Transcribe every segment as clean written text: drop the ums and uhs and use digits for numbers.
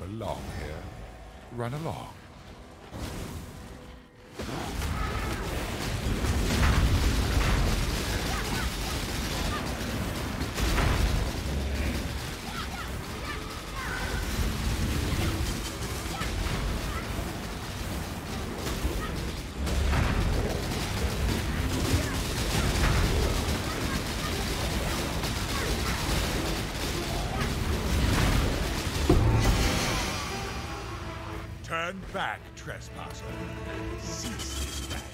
belong here. Run along. Turn back, trespasser. Cease this madness.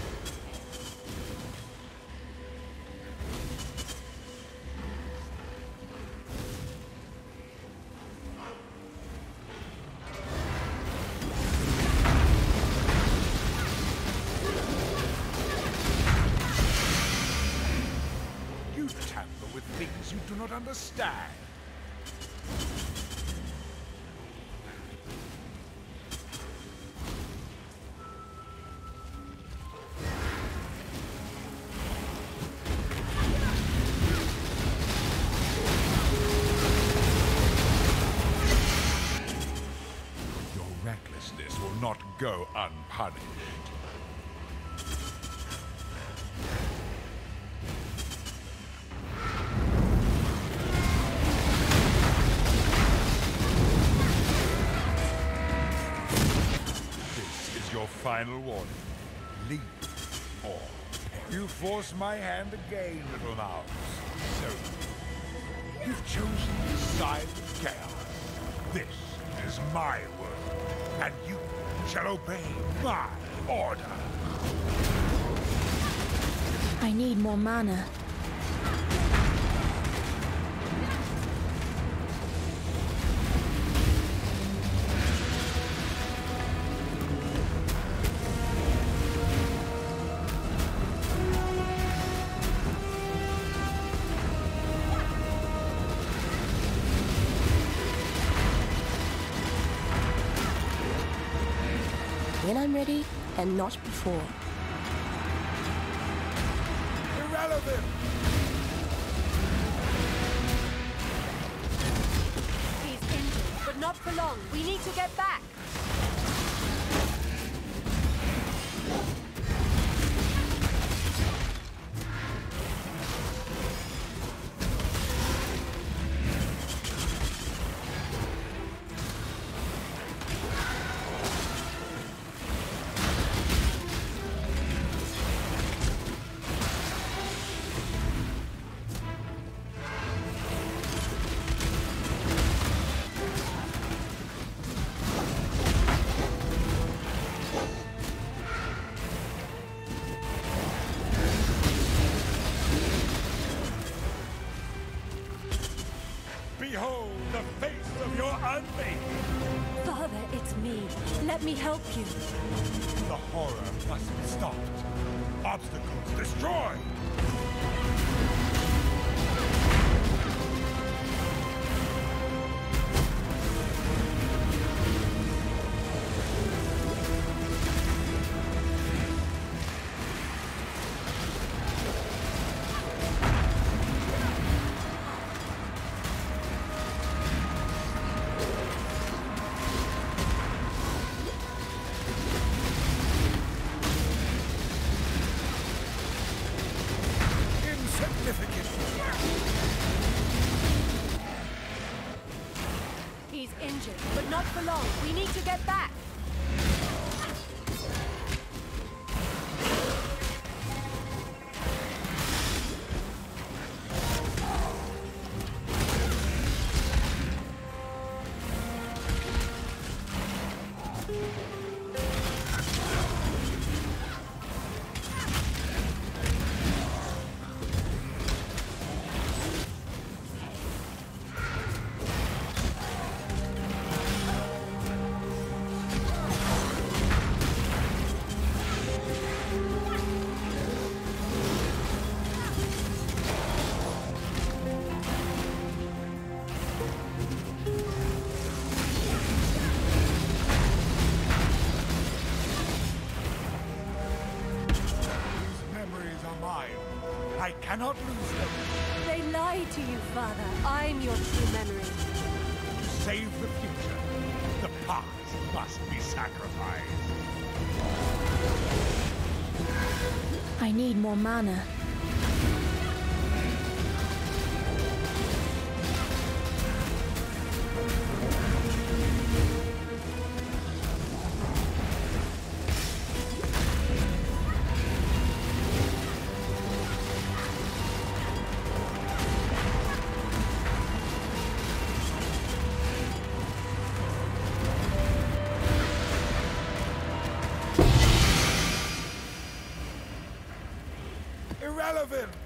You tamper with things you do not understand. Recklessness will not go unpunished. This is your final warning. Leave or perish. You force my hand again, little mouse. So, you've chosen the side of chaos. This is my world, and you shall obey my order. I need more mana. When I'm ready, and not before. Irrelevant! He's injured, but not for long. We need to get back. Behold the face of your unmaking! Father, it's me. Let me help you. The horror must be stopped. Obstacles destroyed! He's injured, but not for long. We need to get back. I cannot lose them. They lied to you, Father. I'm your true memory. To save the future, past must be sacrificed. I need more mana. Irrelevant!